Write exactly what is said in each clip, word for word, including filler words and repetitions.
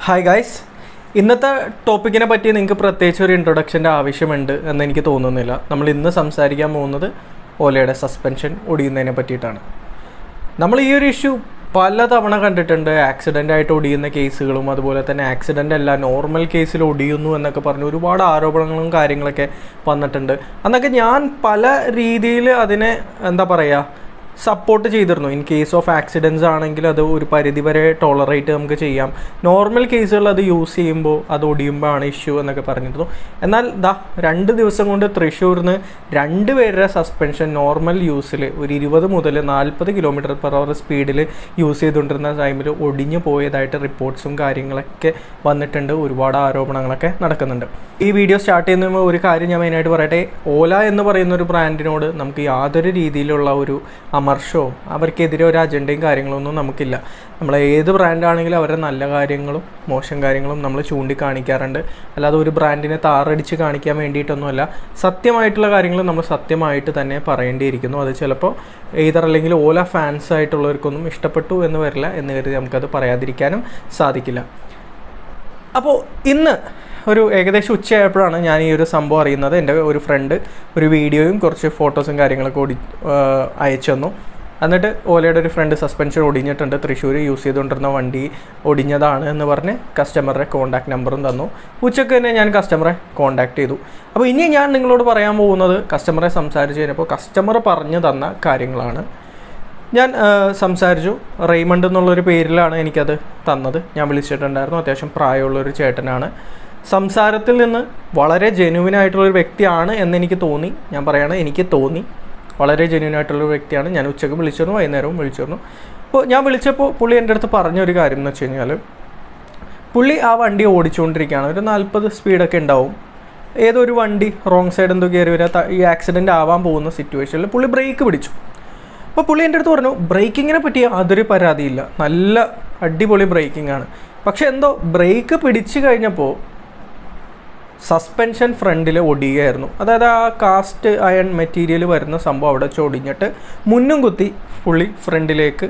Hi guys, ഇന്നത്തെ ടോപ്പിക്കിനെ പറ്റി നിങ്ങൾക്ക് പ്രത്യേകിച്ച് ഒരു ഇൻട്രൊഡക്ഷൻ്റെ ആവശ്യമുണ്ട് എന്ന് എനിക്ക് തോന്നുന്നില്ല. നമ്മൾ ഇന്ന് സംസാരിക്കാൻ പോകുന്നത് ഓലയുടെ സസ്പെൻഷൻ ഒടിയുന്നതിനെ പറ്റിയിട്ടാണ്. നമ്മൾ ഈ ഒരു ഇഷ്യൂ പലതവണ കണ്ടിട്ടുണ്ട്. ആക്സിഡൻ്റ് ആയിട്ട് ഒടിയുന്ന കേസുകളും അതുപോലെ തന്നെ ആക്സിഡൻ്റ് അല്ല നോർമൽ കേസിൽ ഒടിയുന്നു എന്നൊക്കെ പറഞ്ഞ് ഒരുപാട് ആരോപണങ്ങളും കാര്യങ്ങളൊക്കെ വന്നിട്ടുണ്ട്. അന്നൊക്കെ ഞാൻ പല രീതിയിൽ അതിനെ എന്താ പറയുക സപ്പോർട്ട് ചെയ്തിരുന്നു. ഇൻ കേസ് ഓഫ് ആക്സിഡൻറ്റ്സ് ആണെങ്കിൽ അത് ഒരു പരിധി വരെ ടോളറേറ്റ് നമുക്ക് ചെയ്യാം. നോർമൽ കേസുകൾ അത് യൂസ് ചെയ്യുമ്പോൾ അത് ഒടിയുമ്പോഴാണ് ഇഷ്യൂ എന്നൊക്കെ പറഞ്ഞിരുന്നു. എന്നാൽ ദാ രണ്ട് ദിവസം കൊണ്ട് തൃശ്ശൂരിൽ നിന്ന് രണ്ട് പേരുടെ സസ്പെൻഷൻ നോർമൽ യൂസിൽ ഒരു ഇരുപത് മുതൽ നാൽപ്പത് കിലോമീറ്റർ പെർ അവർ സ്പീഡിൽ യൂസ് ചെയ്തുകൊണ്ടിരുന്ന ടൈമിൽ ഒടിഞ്ഞു പോയതായിട്ട് റിപ്പോർട്ട്സും കാര്യങ്ങളൊക്കെ വന്നിട്ടുണ്ട്. ഒരുപാട് ആരോപണങ്ങളൊക്കെ നടക്കുന്നുണ്ട്. ഈ വീഡിയോ സ്റ്റാർട്ട് ചെയ്യുന്ന ഒരു കാര്യം ഞാൻ മെയിനായിട്ട് പറയട്ടെ. ഓല എന്ന് പറയുന്ന ഒരു ബ്രാൻഡിനോട് നമുക്ക് യാതൊരു രീതിയിലുള്ള ഒരു അമർഷവും അവർക്കെതിരെ ഒരു അജണ്ടയും കാര്യങ്ങളൊന്നും നമുക്കില്ല. നമ്മൾ ഏത് ബ്രാൻഡാണെങ്കിലും അവരുടെ നല്ല കാര്യങ്ങളും മോശം കാര്യങ്ങളും നമ്മൾ ചൂണ്ടിക്കാണിക്കാറുണ്ട്. അല്ലാതെ ഒരു ബ്രാൻഡിനെ താറടിച്ച് കാണിക്കാൻ വേണ്ടിയിട്ടൊന്നുമല്ല. സത്യമായിട്ടുള്ള കാര്യങ്ങൾ നമ്മൾ സത്യമായിട്ട് തന്നെ പറയേണ്ടിയിരിക്കുന്നു. അത് ചിലപ്പോൾ ഏതർ അല്ലെങ്കിൽ ഓല ഫാൻസ് ആയിട്ടുള്ളവർക്കൊന്നും ഇഷ്ടപ്പെട്ടു എന്ന് വരില്ല എന്ന് കരുതി നമുക്കത് പറയാതിരിക്കാനും സാധിക്കില്ല. അപ്പോൾ ഇന്ന് ഒരു ഏകദേശം ഉച്ചയായപ്പോഴാണ് ഞാൻ ഈ ഒരു സംഭവം അറിയുന്നത്. എൻ്റെ ഒരു ഫ്രണ്ട് ഒരു വീഡിയോയും കുറച്ച് ഫോട്ടോസും കാര്യങ്ങളൊക്കെ ഓടി അയച്ചു തന്നു. എന്നിട്ട് ഓലയുടെ ഒരു ഫ്രണ്ട് സസ്പെൻഷൻ ഒടിഞ്ഞിട്ടുണ്ട്, തൃശ്ശൂർ യൂസ് ചെയ്തുകൊണ്ടിരുന്ന വണ്ടി ഒടിഞ്ഞതാണ് എന്ന് പറഞ്ഞ് കസ്റ്റമറുടെ കോൺടാക്ട് നമ്പറും തന്നു. ഉച്ചയ്ക്ക് തന്നെ ഞാൻ കസ്റ്റമറെ കോൺടാക്ട് ചെയ്തു. അപ്പോൾ ഇനി ഞാൻ നിങ്ങളോട് പറയാൻ പോകുന്നത് കസ്റ്റമറെ സംസാരിച്ച് കഴിഞ്ഞപ്പോൾ കസ്റ്റമർ പറഞ്ഞു തന്ന കാര്യങ്ങളാണ്. ഞാൻ സംസാരിച്ചു. റെയ്മണ്ട് എന്നുള്ളൊരു പേരിലാണ് എനിക്കത് തന്നത്. ഞാൻ വിളിച്ചിട്ടുണ്ടായിരുന്നു. അത്യാവശ്യം പ്രായമുള്ളൊരു ചേട്ടനാണ്. സംസാരത്തിൽ നിന്ന് വളരെ ജെന്യുവിനായിട്ടുള്ളൊരു വ്യക്തിയാണ് എന്നെനിക്ക് തോന്നി. ഞാൻ പറയുകയാണ്, എനിക്ക് തോന്നി വളരെ ജെന്യുവിനായിട്ടുള്ളൊരു വ്യക്തിയാണ്. ഞാൻ ഉച്ചയ്ക്ക് വിളിച്ചിരുന്നു, വൈകുന്നേരവും വിളിച്ചിരുന്നു. അപ്പോൾ ഞാൻ വിളിച്ചപ്പോൾ പുള്ളി എൻ്റെ അടുത്ത് പറഞ്ഞൊരു കാര്യം എന്ന് വെച്ച് കഴിഞ്ഞാൽ, പുള്ളി ആ വണ്ടി ഓടിച്ചുകൊണ്ടിരിക്കുകയാണ്. ഒരു നാൽപ്പത് സ്പീഡൊക്കെ ഉണ്ടാവും. ഏതൊരു വണ്ടി റോങ് സൈഡ് എന്തോ കയറി വരിക, ഈ ആക്സിഡൻ്റ് ആവാൻ പോകുന്ന സിറ്റുവേഷനിൽ പുള്ളി ബ്രേക്ക് പിടിച്ചു. അപ്പോൾ പുള്ളി എൻ്റെ അടുത്ത് പറഞ്ഞു, ബ്രേക്കിങ്ങിനെ പറ്റി യാതൊരു പരാതിയില്ല, നല്ല അടിപൊളി ബ്രേക്കിംഗ് ആണ്. പക്ഷെ എന്തോ ബ്രേക്ക് പിടിച്ചു കഴിഞ്ഞപ്പോൾ സസ്പെൻഷൻ ഫ്രണ്ടിൽ ഒടിയുകയായിരുന്നു. അതായത് ആ കാസ്റ്റ് അയൺ മെറ്റീരിയൽ വരുന്ന സംഭവം അവിടെ വെച്ച് ഒടിഞ്ഞിട്ട് മുന്നും കുത്തി പുള്ളി ഫ്രണ്ടിലേക്ക്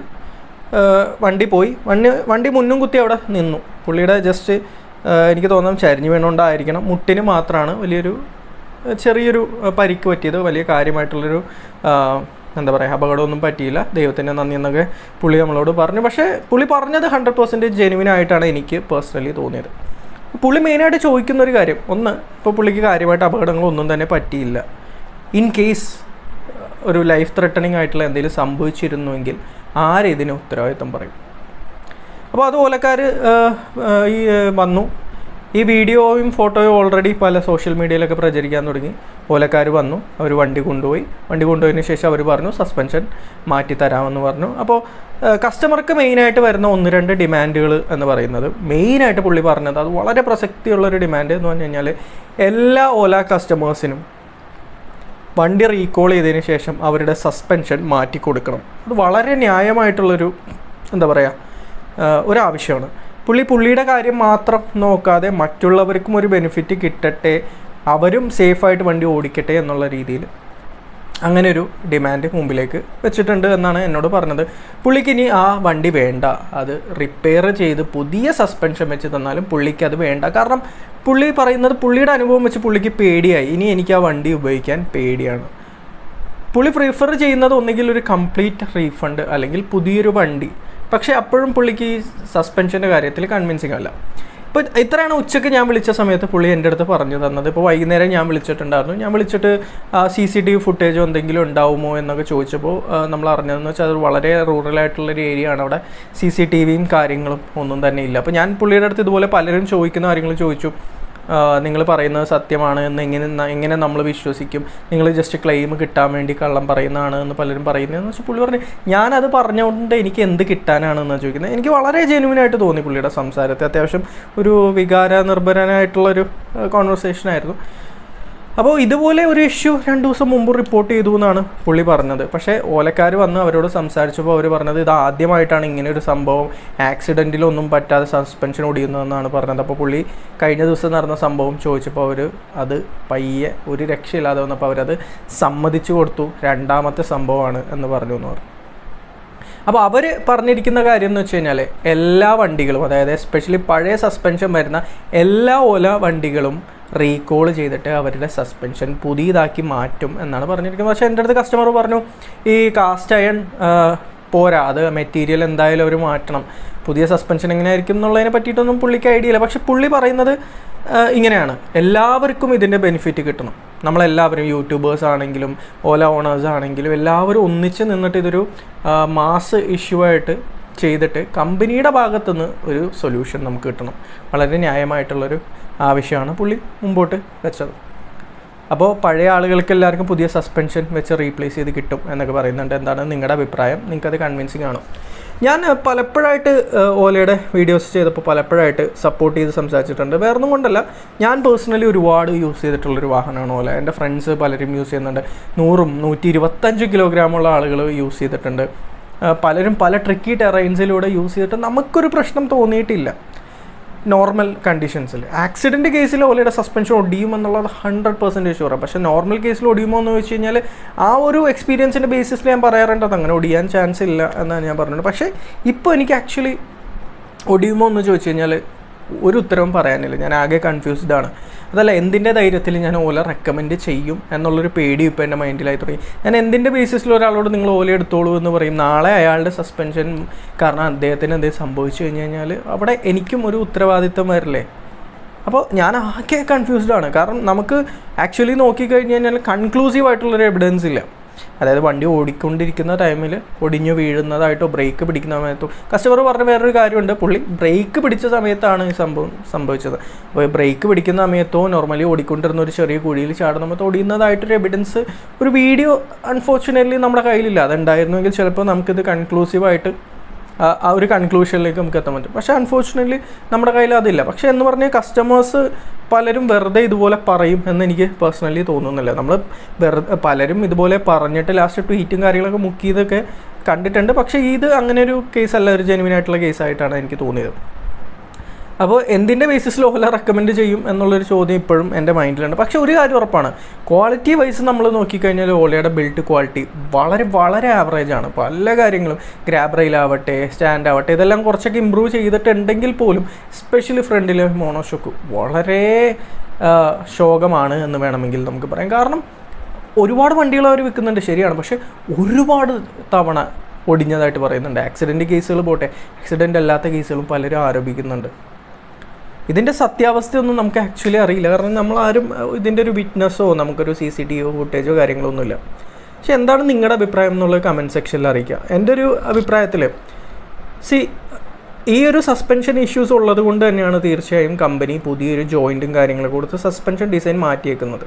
വണ്ടി പോയി. വണ്ടി വണ്ടി മുന്നും കുത്തി അവിടെ നിന്നു. പുള്ളിയുടെ ജസ്റ്റ് എനിക്ക് തോന്നുന്നു ചരിഞ്ഞു വീണുകൊണ്ടായിരിക്കണം, മുട്ടിന് മാത്രമാണ് വലിയൊരു ചെറിയൊരു പരിക്ക് പറ്റിയത്. വലിയ കാര്യമായിട്ടുള്ളൊരു എന്താ പറയുക അപകടമൊന്നും പറ്റിയില്ല. ദൈവത്തിൻ്റെ നന്ദി എന്നൊക്കെ പുള്ളി നമ്മളോട് പറഞ്ഞു. പക്ഷേ പുള്ളി പറഞ്ഞത് ഹൺഡ്രഡ് പെർസെൻറ്റേജ് ജെനുവിനായിട്ടാണ് എനിക്ക് പേഴ്സണലി തോന്നിയത്. പുള്ളി മെയിനായിട്ട് ചോദിക്കുന്നൊരു കാര്യം, ഒന്ന് ഇപ്പോൾ പുള്ളിക്ക് കാര്യമായിട്ട് അപകടങ്ങളൊന്നും തന്നെ പറ്റിയില്ല. ഇൻ കേസ് ഒരു ലൈഫ് ത്രെട്ടണിങ് ആയിട്ടുള്ള എന്തെങ്കിലും സംഭവിച്ചിരുന്നുവെങ്കിൽ ആരിതിന് ഉത്തരവാദിത്വം പറയും? അപ്പോൾ അത് ഓലക്കാർ ഈ വന്നു. ഈ വീഡിയോയും ഫോട്ടോയും ഓൾറെഡി പല സോഷ്യൽ മീഡിയയിലൊക്കെ പ്രചരിക്കാൻ തുടങ്ങി. ഓലക്കാർ വന്നു, അവർ വണ്ടി കൊണ്ടുപോയി. വണ്ടി കൊണ്ടുപോയതിന് ശേഷം അവർ പറഞ്ഞു സസ്പെൻഷൻ മാറ്റി തരാമെന്ന് പറഞ്ഞു. അപ്പോൾ കസ്റ്റമർക്ക് മെയിനായിട്ട് വരുന്ന ഒന്ന് രണ്ട് ഡിമാൻഡുകൾ എന്ന് പറയുന്നത്, മെയിനായിട്ട് പുള്ളി പറഞ്ഞത് അത് വളരെ പ്രസക്തിയുള്ളൊരു ഡിമാൻഡ് എന്ന് പറഞ്ഞു കഴിഞ്ഞാൽ, എല്ലാ ഓല കസ്റ്റമേഴ്സിനും വണ്ടി റീകോൾ ചെയ്തതിന് ശേഷം അവരുടെ സസ്പെൻഷൻ മാറ്റി കൊടുക്കണം. അത് വളരെ ന്യായമായിട്ടുള്ളൊരു എന്താ പറയുക ഒരാവശ്യമാണ്. പുള്ളി പുള്ളിയുടെ കാര്യം മാത്രം നോക്കാതെ മറ്റുള്ളവർക്കും ഒരു ബെനിഫിറ്റ് കിട്ടട്ടെ, അവരും സേഫായിട്ട് വണ്ടി ഓടിക്കട്ടെ എന്നുള്ള രീതിയിൽ അങ്ങനെ ഒരു ഡിമാൻഡ് മുമ്പിലേക്ക് വെച്ചിട്ടുണ്ട് എന്നാണ് എന്നോട് പറഞ്ഞത്. പുള്ളിക്ക് ഇനി ആ വണ്ടി വേണ്ട, അത് റിപ്പയർ ചെയ്ത് പുതിയ സസ്പെൻഷൻ വെച്ച് തന്നാലും പുള്ളിക്ക് അത് വേണ്ട. കാരണം പുള്ളി പറയുന്നത് പുള്ളിയുടെ അനുഭവം വെച്ച് പുള്ളിക്ക് പേടിയായി. ഇനി എനിക്ക് ആ വണ്ടി ഉപയോഗിക്കാൻ പേടിയാണ്. പുള്ളി പ്രിഫർ ചെയ്യുന്നത് ഒന്നുകിൽ ഒരു കംപ്ലീറ്റ് റീഫണ്ട് അല്ലെങ്കിൽ പുതിയൊരു വണ്ടി. പക്ഷേ അപ്പോഴും പുള്ളിക്ക് ഈ സസ്പെൻഷൻ്റെ കാര്യത്തിൽ കൺവിൻസിങ് അല്ല. ഇപ്പോൾ ഇത്രയാണ് ഉച്ചയ്ക്ക് ഞാൻ വിളിച്ച സമയത്ത് പുള്ളി എൻ്റെ അടുത്ത് പറഞ്ഞു തന്നത്. ഇപ്പോൾ വൈകുന്നേരം ഞാൻ വിളിച്ചിട്ടുണ്ടായിരുന്നു. ഞാൻ വിളിച്ചിട്ട് സി സി ടി വി ഫുട്ടേജോ എന്തെങ്കിലും ഉണ്ടാവുമോ എന്നൊക്കെ ചോദിച്ചപ്പോൾ നമ്മൾ അറിഞ്ഞതെന്ന് വെച്ചാൽ അത് വളരെ റൂറലായിട്ടുള്ളൊരു ഏരിയ ആണ്. അവിടെ സി സി ടി വിയും കാര്യങ്ങളും ഒന്നും തന്നെ ഇല്ല. അപ്പോൾ ഞാൻ പുള്ളിയുടെ അടുത്ത് ഇതുപോലെ പലരും ചോദിക്കുന്ന കാര്യങ്ങൾ ചോദിച്ചു. നിങ്ങൾ പറയുന്നത് സത്യമാണ് എന്ന് എങ്ങനെ എങ്ങനെ നമ്മൾ വിശ്വസിക്കും? നിങ്ങൾ ജസ്റ്റ് ക്ലെയിം കിട്ടാൻ വേണ്ടി കള്ളം പറയുന്നതാണ് എന്ന് പലരും പറയുന്നതെന്ന് വെച്ചാൽ പുള്ളി പറഞ്ഞു, ഞാനത് പറഞ്ഞുകൊണ്ട് എനിക്ക് എന്ത് കിട്ടാനാണെന്ന് ചോദിക്കുന്നത്. എനിക്ക് വളരെ ജെന്യുവിനായിട്ട് തോന്നി പുള്ളിയുടെ സംസാരത്തെ. അത്യാവശ്യം ഒരു വികാര നിർഭരനായിട്ടുള്ളൊരു കോൺവെർസേഷനായിരുന്നു. അപ്പോൾ ഇതുപോലെ ഒരു ഇഷ്യൂ രണ്ട് ദിവസം മുമ്പ് റിപ്പോർട്ട് ചെയ്തു എന്നാണ് പുള്ളി പറഞ്ഞത്. പക്ഷേ ഓലക്കാർ വന്ന് അവരോട് സംസാരിച്ചപ്പോൾ അവർ പറഞ്ഞത് ഇത് ആദ്യമായിട്ടാണ് ഇങ്ങനെ ഒരു സംഭവം, ആക്സിഡൻറ്റിലൊന്നും പറ്റാതെ സസ്പെൻഷൻ ഒടിയുന്നതെന്നാണ് പറഞ്ഞത്. അപ്പോൾ പുള്ളി കഴിഞ്ഞ ദിവസം നടന്ന സംഭവം ചോദിച്ചപ്പോൾ അവർ അത് പയ്യെ ഒരു രക്ഷയില്ലാതെ വന്നപ്പോൾ അവരത് സമ്മതിച്ചു കൊടുത്തു, രണ്ടാമത്തെ സംഭവമാണ് എന്ന് പറഞ്ഞു എന്ന് പറഞ്ഞു. അപ്പോൾ അവർ പറഞ്ഞിരിക്കുന്ന കാര്യം എന്ന് വെച്ച് കഴിഞ്ഞാൽ എല്ലാ വണ്ടികളും, അതായത് എസ്പെഷ്യലി പഴയ സസ്പെൻഷൻ വരുന്ന എല്ലാ ഓല വണ്ടികളും റീകോൾ ചെയ്തിട്ട് അവരുടെ സസ്പെൻഷൻ പുതിയതാക്കി മാറ്റും എന്നാണ് പറഞ്ഞിരിക്കുന്നത്. പക്ഷേ എൻ്റെ അടുത്ത് കസ്റ്റമർ പറഞ്ഞു ഈ കാസ്റ്റ് അയൺ പോരാ, അത് മെറ്റീരിയൽ എന്തായാലും അവർ മാറ്റണം, പുതിയ സസ്പെൻഷൻ എങ്ങനെയായിരിക്കും എന്നുള്ളതിനെ പറ്റിയിട്ടൊന്നും പുള്ളിക്ക് ഐഡിയ ഇല്ല. പക്ഷെ പുള്ളി പറയുന്നത് ഇങ്ങനെയാണ്, എല്ലാവർക്കും ഇതിൻ്റെ ബെനിഫിറ്റ് കിട്ടണം. നമ്മളെല്ലാവരും യൂട്യൂബേഴ്സ് ആണെങ്കിലും ഓല ഓണേഴ്സ് ആണെങ്കിലും എല്ലാവരും ഒന്നിച്ച് നിന്നിട്ട് ഇതൊരു മാസ് ഇഷ്യൂ ആയിട്ട് ചെയ്തിട്ട് കമ്പനിയുടെ ഭാഗത്തുനിന്ന് ഒരു സൊല്യൂഷൻ നമുക്ക് കിട്ടണം. വളരെ ന്യായമായിട്ടുള്ളൊരു ആവശ്യമാണ് പുള്ളി മുമ്പോട്ട് വെച്ചത്. അപ്പോൾ പഴയ ആളുകൾക്ക് എല്ലാവർക്കും പുതിയ സസ്പെൻഷൻ വെച്ച് റീപ്ലേസ് ചെയ്ത് കിട്ടും എന്നൊക്കെ പറയുന്നുണ്ട്. എന്താണ് നിങ്ങളുടെ അഭിപ്രായം? നിങ്ങൾക്കത് കൺവിൻസിങ് ആണോ? ഞാൻ പലപ്പോഴായിട്ട് ഓലയുടെ വീഡിയോസ് ചെയ്തപ്പോൾ പലപ്പോഴായിട്ട് സപ്പോർട്ട് ചെയ്ത് സംസാരിച്ചിട്ടുണ്ട്. വേറൊന്നും കൊണ്ടല്ല, ഞാൻ പേഴ്സണലി ഒരുപാട് യൂസ് ചെയ്തിട്ടുള്ളൊരു വാഹനമാണ് ഓല. എൻ്റെ ഫ്രണ്ട്സ് പലരും യൂസ് ചെയ്യുന്നുണ്ട്. നൂറും നൂറ്റി ഇരുപത്തഞ്ച് കിലോഗ്രാമുള്ള ആളുകൾ യൂസ് ചെയ്തിട്ടുണ്ട്. പലരും പല ട്രിക്കി ടെറൈൻസിലൂടെ യൂസ് ചെയ്തിട്ട് നമുക്കൊരു പ്രശ്നം തോന്നിയിട്ടില്ല നോർമൽ കണ്ടീഷൻസിൽ. ആക്സിഡൻറ്റ് കേസിൽ ഓലയുടെ സസ്പെൻഷൻ ഒടിയും എന്നുള്ളത് ഹൺഡ്രഡ് പെർസെൻറ്റേജ് ഷുവറാണ്. പക്ഷേ നോർമൽ കേസിൽ ഒടിയുമോ എന്ന് വെച്ച് കഴിഞ്ഞാൽ ആ ഒരു എക്സ്പീരിയൻസിൻ്റെ ബേസിസിൽ ഞാൻ പറയാറുണ്ടത് അങ്ങനെ ഒടിയാൻ ചാൻസ് ഇല്ല എന്നാണ് ഞാൻ പറഞ്ഞത്. പക്ഷേ ഇപ്പോൾ എനിക്ക് ആക്ച്വലി ഒടിയുമോ എന്ന് ചോദിച്ചു കഴിഞ്ഞാൽ ഒരു ഉത്തരവും പറയാനില്ല. ഞാൻ ആകെ കൺഫ്യൂസ്ഡ് ആണ്. അതല്ല എന്തിൻ്റെ ധൈര്യത്തിൽ ഞാൻ ഓല റെക്കമെൻഡ് ചെയ്യും എന്നുള്ളൊരു പേടി ഇപ്പോൾ എൻ്റെ മൈൻഡിലായി തുടങ്ങി. ഞാൻ എന്തിൻ്റെ ബേസിസിൽ ഒരാളോട് നിങ്ങൾ ഓല എടുത്തോളൂ എന്ന് പറയും, നാളെ അയാളുടെ സസ്പെൻഷൻ കാരണം അദ്ദേഹത്തിന് എന്തെങ്കിലും സംഭവിച്ചു കഴിഞ്ഞ് കഴിഞ്ഞാൽ അവിടെ എനിക്കും ഒരു ഉത്തരവാദിത്വം വരില്ലേ? അപ്പോൾ ഞാൻ ആകെ കൺഫ്യൂസ്ഡ് ആണ്. കാരണം നമുക്ക് ആക്ച്വലി നോക്കിക്കഴിഞ്ഞ് കഴിഞ്ഞാൽ കൺക്ലൂസീവ് ആയിട്ടുള്ളൊരു എവിഡൻസ് ഇല്ല. അതായത് വണ്ടി ഓടിക്കൊണ്ടിരിക്കുന്ന ടൈമിൽ ഒടിഞ്ഞു വീഴുന്നതായിട്ടോ ബ്രേക്ക് പിടിക്കുന്ന സമയത്തോ. കസ്റ്റമർ പറഞ്ഞ വേറൊരു കാര്യമുണ്ട്, പുള്ളി ബ്രേക്ക് പിടിച്ച സമയത്താണ് ഈ സംഭവം സംഭവിച്ചത്. അപ്പോൾ ബ്രേക്ക് പിടിക്കുന്ന സമയത്തോ നോർമലി ഓടിക്കൊണ്ടിരുന്ന ഒരു ചെറിയ കുഴിയിൽ ചാടുന്ന സമയത്ത് ഒടിയുന്നതായിട്ടൊരു എവിഡൻസ് ഒരു വീഡിയോ അൺഫോർച്ചുനേറ്റ്ലി നമ്മുടെ കയ്യിലില്ല. അതുണ്ടായിരുന്നെങ്കിൽ ചിലപ്പോൾ നമുക്കിത് കൺക്ലൂസീവായിട്ട് ആ ഒരു കൺക്ലൂഷനിലേക്ക് നമുക്ക് എത്താൻ പറ്റും. പക്ഷേ അൺഫോർച്ചുനേറ്റ്ലി നമ്മുടെ കയ്യിൽ അതില്ല. പക്ഷേ എന്ന് പറഞ്ഞാൽ കസ്റ്റമേഴ്സ് പലരും വെറുതെ ഇതുപോലെ പറയും എന്ന് എനിക്ക് പേഴ്സണലി തോന്നുന്നില്ല. നമ്മൾ വെറുതെ പലരും ഇതുപോലെ പറഞ്ഞിട്ട് ലാസ്റ്റ് ട്വീറ്റും കാര്യങ്ങളൊക്കെ മുക്കിയതൊക്കെ കണ്ടിട്ടുണ്ട്. പക്ഷേ ഇത് അങ്ങനെ ഒരു കേസല്ല, ഒരു ജെനുവിൻ ആയിട്ടുള്ള കേസായിട്ടാണ് എനിക്ക് തോന്നിയത്. അപ്പോൾ എന്തിൻ്റെ ബേസിസിൽ ഓല റെക്കമെൻഡ് ചെയ്യും എന്നുള്ളൊരു ചോദ്യം ഇപ്പോഴും എൻ്റെ മൈൻഡിലുണ്ട്. പക്ഷേ ഒരു കാര്യം ഉറപ്പാണ്, ക്വാളിറ്റി വൈസ് നമ്മൾ നോക്കിക്കഴിഞ്ഞാൽ ഓലയുടെ ബിൽഡ് ക്വാളിറ്റി വളരെ വളരെ ആവറേജ് ആണ്. പല കാര്യങ്ങളും ഗ്രാബ് റെയിലാവട്ടെ സ്റ്റാൻഡ് ആവട്ടെ ഇതെല്ലാം കുറച്ചൊക്കെ ഇമ്പ്രൂവ് ചെയ്തിട്ടുണ്ടെങ്കിൽ പോലും എസ്പെഷ്യലി ഫ്രണ്ടിലെ മോണോഷോക്ക് വളരെ ശോകമാണ് എന്ന് വേണമെങ്കിൽ നമുക്ക് പറയാം. കാരണം ഒരുപാട് വണ്ടികൾ അവർ വിൽക്കുന്നുണ്ട് ശരിയാണ്, പക്ഷേ ഒരുപാട് തവണ ഒടിഞ്ഞതായിട്ട് പറയുന്നുണ്ട്. ആക്സിഡൻറ്റ് കേസുകൾ പോട്ടെ, ആക്സിഡൻ്റ് അല്ലാത്ത കേസുകളും പലരും ആരോപിക്കുന്നുണ്ട്. ഇതിൻ്റെ സത്യാവസ്ഥയൊന്നും നമുക്ക് ആക്ച്വലി അറിയില്ല. കാരണം നമ്മളാരും ഇതിൻ്റെ ഒരു വിറ്റ്നസ്സോ നമുക്കൊരു സി സി ടി വി ഫുട്ടേജോ കാര്യങ്ങളൊന്നുമില്ല. പക്ഷെ എന്താണ് നിങ്ങളുടെ അഭിപ്രായം എന്നുള്ളത് കമൻറ്റ് സെക്ഷനിൽ അറിയിക്കുക. എൻ്റെ ഒരു അഭിപ്രായത്തിൽ സി ഈ ഒരു സസ്പെൻഷൻ ഇഷ്യൂസ് ഉള്ളത് കൊണ്ട് തന്നെയാണ് തീർച്ചയായും കമ്പനി പുതിയൊരു ജോയിൻറ്റും കാര്യങ്ങളും കൊടുത്ത് സസ്പെൻഷൻ ഡിസൈൻ മാറ്റിയേക്കുന്നത്.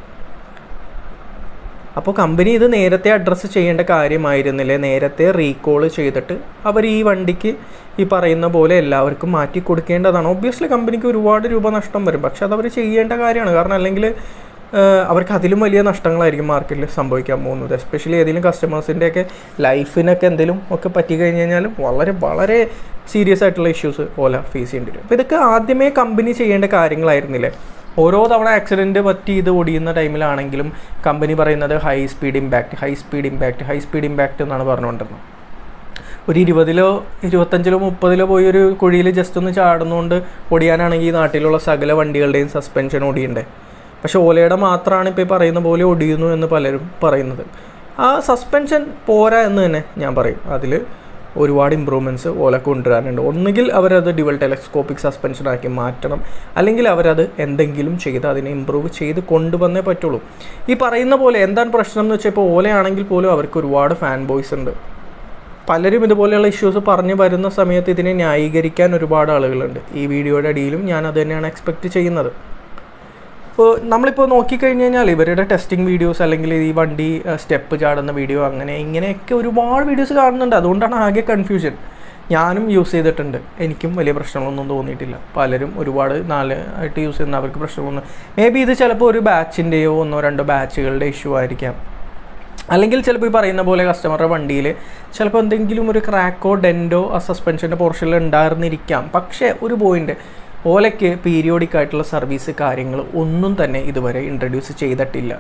അപ്പോൾ കമ്പനി ഇത് നേരത്തെ അഡ്രസ്സ് ചെയ്യേണ്ട കാര്യമായിരുന്നില്ലേ? നേരത്തെ റീകോൾ ചെയ്തിട്ട് അവർ ഈ വണ്ടിക്ക് ഈ പറയുന്ന പോലെ എല്ലാവർക്കും മാറ്റി കൊടുക്കേണ്ടതാണ്. ഒബ്വിയസ്ലി കമ്പനിക്ക് ഒരുപാട് രൂപ നഷ്ടം വരും, പക്ഷെ അതവർ ചെയ്യേണ്ട കാര്യമാണ്. കാരണം അല്ലെങ്കിൽ അവർക്ക് അതിലും വലിയ നഷ്ടങ്ങളായിരിക്കും മാർക്കറ്റിൽ സംഭവിക്കാൻ പോകുന്നത്. എസ്പെഷ്യലി ഏതെങ്കിലും കസ്റ്റമേഴ്സിൻ്റെയൊക്കെ ലൈഫിനൊക്കെ എന്തെങ്കിലും ഒക്കെ പറ്റി കഴിഞ്ഞ് കഴിഞ്ഞാൽ വളരെ വളരെ സീരിയസ് ആയിട്ടുള്ള ഇഷ്യൂസ് ഓല ഫേസ് ചെയ്യേണ്ടി വരും. അപ്പോൾ ഇതൊക്കെ ആദ്യമേ കമ്പനി ചെയ്യേണ്ട കാര്യങ്ങളായിരുന്നില്ലേ? ഓരോ തവണ ആക്സിഡൻറ്റ് പറ്റി ഇത് ഓടിയുന്ന ടൈമിലാണെങ്കിലും കമ്പനി പറയുന്നത് high speed impact high speed impact high speed impact എന്നാണ് പറഞ്ഞുകൊണ്ടിരുന്നത്. ഒരു ഇരുപതിലോ ഇരുപത്തഞ്ചിലോ മുപ്പതിലോ പോയി ഒരു കുഴിയിൽ ജസ്റ്റ് ഒന്ന് ചാടുന്നതുകൊണ്ട് ഓടിയാനാണെങ്കിൽ ഈ നാട്ടിലുള്ള സകല വണ്ടികളുടെയും സസ്പെൻഷൻ ഓടിയുണ്ട്. പക്ഷേ ഓലയുടെ മാത്രമാണ് ഇപ്പോൾ ഈ പറയുന്ന പോലെ ഒടിയുന്നു എന്ന് പലരും പറയുന്നത്. ആ സസ്പെൻഷൻ പോരാ എന്ന് തന്നെ ഞാൻ പറയും. അതിൽ ഒരുപാട് ഇമ്പ്രൂവ്മെൻറ്റ്സ് ഓല കൊണ്ടുവരാനുണ്ട്. ഒന്നുകിൽ അവരത് ഡ്യുവൽ ടെലസ്കോപ്പിക് സസ്പെൻഷനാക്കി മാറ്റണം, അല്ലെങ്കിൽ അവരത് എന്തെങ്കിലും ചെയ്ത് അതിനെ ഇമ്പ്രൂവ് ചെയ്ത് കൊണ്ടുവന്നേ പറ്റുള്ളൂ. ഈ പറയുന്ന പോലെ എന്താണ് പ്രശ്നം എന്ന് വെച്ചാൽ ഇപ്പോൾ ഓലയാണെങ്കിൽ പോലും അവർക്ക് ഒരുപാട് ഫാൻ ബോയ്സ് ഉണ്ട്. പലരും ഇതുപോലെയുള്ള ഇഷ്യൂസ് പറഞ്ഞു വരുന്ന സമയത്ത് ഇതിനെ ന്യായീകരിക്കാൻ ഒരുപാട് ആളുകളുണ്ട്. ഈ വീഡിയോയുടെ അടിയിലും ഞാൻ അത് തന്നെയാണ് എക്സ്പെക്റ്റ് ചെയ്യുന്നത്. ഇപ്പോൾ നമ്മളിപ്പോൾ നോക്കിക്കഴിഞ്ഞ് കഴിഞ്ഞാൽ ഇവരുടെ ടെസ്റ്റിംഗ് വീഡിയോസ് അല്ലെങ്കിൽ ഈ വണ്ടി സ്റ്റെപ്പ് ചാടുന്ന വീഡിയോ അങ്ങനെ ഇങ്ങനെയൊക്കെ ഒരുപാട് വീഡിയോസ് കാണുന്നുണ്ട്. അതുകൊണ്ടാണ് ആകെ കൺഫ്യൂഷൻ. ഞാനും യൂസ് ചെയ്തിട്ടുണ്ട്, എനിക്കും വലിയ പ്രശ്നങ്ങളൊന്നും തോന്നിയിട്ടില്ല. പലരും ഒരുപാട് നാല് ആയിട്ട് യൂസ് ചെയ്യുന്ന അവർക്ക് പ്രശ്നങ്ങളൊന്നും, മേ ബി ഇത് ചിലപ്പോൾ ഒരു ബാച്ചിൻ്റെയോ ഒന്നോ രണ്ടോ ബാച്ചുകളുടെ ഇഷ്യൂ ആയിരിക്കാം. അല്ലെങ്കിൽ ചിലപ്പോൾ ഈ പറയുന്ന പോലെ കസ്റ്റമറുടെ വണ്ടിയിൽ ചിലപ്പോൾ എന്തെങ്കിലും ഒരു ക്രാക്കോ ഡെൻറ്റോ ആ സസ്പെൻഷൻ്റെ പോർഷനിൽ ഉണ്ടായിരുന്നിരിക്കാം. പക്ഷേ ഒരു പോയിൻ്റ്, ഓലയ്ക്ക് പീരിയോഡിക് ആയിട്ടുള്ള സർവീസ് കാര്യങ്ങൾ ഒന്നും തന്നെ ഇതുവരെ ഇൻട്രൊഡ്യൂസ് ചെയ്തിട്ടില്ല.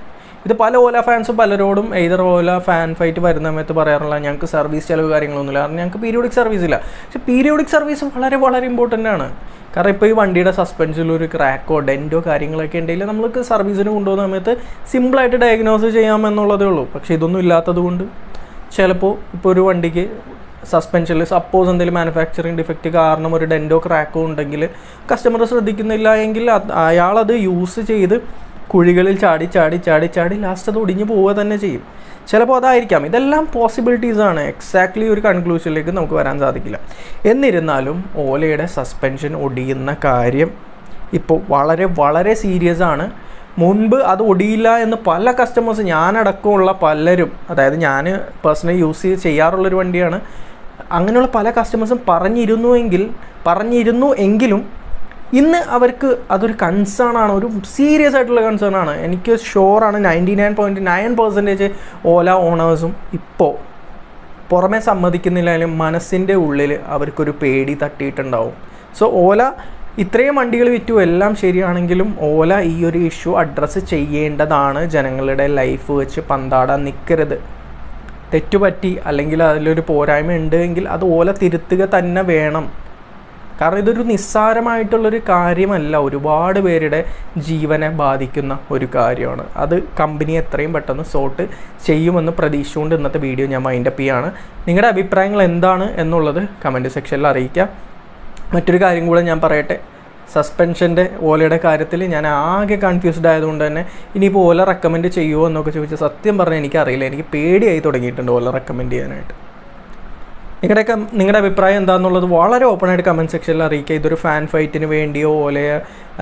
ഇത് പല ഓല ഫാൻസും പലരോടും എയ്തർ ഓല ഫാൻ ഫൈറ്റ് വരുന്ന സമയത്ത് പറയാറുള്ള ഞങ്ങൾക്ക് സർവീസ് ചിലവ് കാര്യങ്ങളൊന്നുമില്ല, കാരണം ഞങ്ങൾക്ക് പീരിയോഡിക് സർവീസ് ഇല്ല. പക്ഷേ പീരിയോഡിക് സർവീസ് വളരെ വളരെ ഇമ്പോർട്ടൻ്റ് ആണ്. കാരണം ഇപ്പോൾ ഈ വണ്ടിയുടെ സസ്പെൻഷനിൽ ഒരു ക്രാക്കോ ഡെൻറ്റോ കാര്യങ്ങളൊക്കെ ഉണ്ടെങ്കിൽ നമ്മൾക്ക് സർവീസിന് കൊണ്ടുപോകുന്ന സമയത്ത് സിമ്പിളായിട്ട് ഡയഗ്നോസ് ചെയ്യാമെന്നുള്ളതേ ഉള്ളൂ. പക്ഷേ ഇതൊന്നും ഇല്ലാത്തത് കൊണ്ട് ചിലപ്പോൾ ഇപ്പോൾ ഒരു വണ്ടിക്ക് സസ്പെൻഷനിൽ സപ്പോസ് എന്തെങ്കിലും മാനുഫാക്ചറിങ് ഡിഫക്റ്റ് കാരണം ഒരു ഡെൻറ്റോ ക്രാക്കോ ഉണ്ടെങ്കിൽ കസ്റ്റമർ ശ്രദ്ധിക്കുന്നില്ല എങ്കിൽ അയാളത് യൂസ് ചെയ്ത് കുഴികളിൽ ചാടി ചാടി ചാടി ചാടി ലാസ്റ്റ് അത് ഒടിഞ്ഞു പോവുക തന്നെ ചെയ്യും. ചിലപ്പോൾ അതായിരിക്കാം. ഇതെല്ലാം പോസിബിലിറ്റീസാണ്. എക്സാക്ട്ലി ഒരു കൺക്ലൂഷനിലേക്ക് നമുക്ക് വരാൻ സാധിക്കില്ല. എന്നിരുന്നാലും ഓലയുടെ സസ്പെൻഷൻ ഒടിയുന്ന കാര്യം ഇപ്പോൾ വളരെ വളരെ സീരിയസ് ആണ്. മുൻപ് അത് ഒടിയില്ല എന്ന് പല കസ്റ്റമേഴ്സ്, ഞാനടക്കമുള്ള പലരും, അതായത് ഞാൻ പേഴ്സണലി യൂസ് ചെയ്ത് ചെയ്യാറുള്ളൊരു വണ്ടിയാണ്, അങ്ങനെയുള്ള പല കസ്റ്റമേഴ്സും പറഞ്ഞിരുന്നുവെങ്കിൽ പറഞ്ഞിരുന്നു എങ്കിലും ഇന്ന് അവർക്ക് അതൊരു കൺസേൺ ആണ്, ഒരു സീരിയസ് ആയിട്ടുള്ള കൺസേൺ ആണ്. എനിക്ക് ഷുവറാണ് ninety nine point nine percentage Ola ഓണേഴ്സും ഇപ്പോൾ പുറമെ സമ്മതിക്കുന്നില്ലെങ്കിലും മനസ്സിൻ്റെ ഉള്ളിൽ അവർക്കൊരു പേടി തട്ടിയിട്ടുണ്ടാവും. സോ ഓല ഇത്രയും വണ്ടികൾ വിറ്റു എല്ലാം ശരിയാണെങ്കിലും ഓല ഈ ഒരു ഇഷ്യൂ അഡ്രസ്സ് ചെയ്യേണ്ടതാണ്. ജനങ്ങളുടെ ലൈഫ് വെച്ച് പന്താടാൻ നിൽക്കരുത്. തെറ്റുപറ്റി അല്ലെങ്കിൽ അതിലൊരു പോരായ്മ ഉണ്ടെങ്കിൽ അത് ഓല തിരുത്തുക തന്നെ വേണം. കാരണം ഇതൊരു നിസ്സാരമായിട്ടുള്ളൊരു കാര്യമല്ല, ഒരുപാട് പേരുടെ ജീവനെ ബാധിക്കുന്ന ഒരു കാര്യമാണ്. അത് കമ്പനി എത്രയും പെട്ടെന്ന് സോർട്ട് ചെയ്യുമെന്ന് പ്രതീക്ഷിച്ചുകൊണ്ട് ഇന്നത്തെ വീഡിയോ ഞാൻ മൈൻഡപ്പ് ചെയ്യാണ്. നിങ്ങളുടെ അഭിപ്രായങ്ങൾ എന്താണ് എന്നുള്ളത് കമൻറ്റ് സെക്ഷനിൽ അറിയിക്കാം. മറ്റൊരു കാര്യം കൂടെ ഞാൻ പറയട്ടെ, സസ്പെൻഷൻ്റെ ഓലയുടെ കാര്യത്തിൽ ഞാൻ ആകെ കൺഫ്യൂസ്ഡ് ആയതുകൊണ്ട് തന്നെ ഇനിയിപ്പോൾ ഓല റെക്കമെൻഡ് ചെയ്യുമോ എന്നൊക്കെ ചോദിച്ചാൽ സത്യം പറഞ്ഞാൽ എനിക്കറിയില്ല. എനിക്ക് പേടിയായി തുടങ്ങിയിട്ടുണ്ട് ഓല റെക്കമെൻഡ് ചെയ്യാനായിട്ട്. നിങ്ങളുടെയൊക്കെ നിങ്ങളുടെ അഭിപ്രായം എന്താണെന്നുള്ളത് വളരെ ഓപ്പണായിട്ട് കമൻറ്റ് സെക്ഷനിൽ അറിയിക്കുക. ഇതൊരു ഫാൻ ഫൈറ്റിന് വേണ്ടിയോ ഓലയെ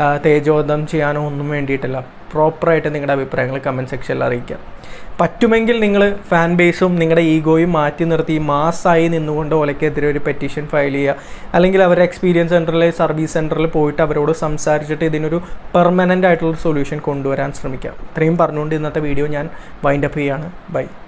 തേജോധം ചെയ്യാനോ ഒന്നും വേണ്ടിയിട്ടല്ല. പ്രോപ്പറായിട്ട് നിങ്ങളുടെ അഭിപ്രായങ്ങൾ കമൻറ്റ് സെക്ഷനിൽ അറിയിക്കുക. പറ്റുമെങ്കിൽ നിങ്ങൾ ഫാൻ ബേസും നിങ്ങളുടെ ഈഗോയും മാറ്റി നിർത്തി മാസ്സായി നിന്നുകൊണ്ട് ഓലയ്ക്കെതിരെ ഒരു പെറ്റീഷൻ ഫയൽ ചെയ്യുക, അല്ലെങ്കിൽ അവരുടെ എക്സ്പീരിയൻസ് സെൻറ്ററിൽ സർവീസ് സെൻറ്ററിൽ പോയിട്ട് അവരോട് സംസാരിച്ചിട്ട് ഇതിനൊരു പെർമനൻ്റ് ആയിട്ടുള്ള സൊല്യൂഷൻ കൊണ്ടുവരാൻ ശ്രമിക്കുക. ഇത്രയും പറഞ്ഞുകൊണ്ട് ഇന്നത്തെ വീഡിയോ ഞാൻ വൈൻഡപ്പ് ചെയ്യുകയാണ്. ബൈ.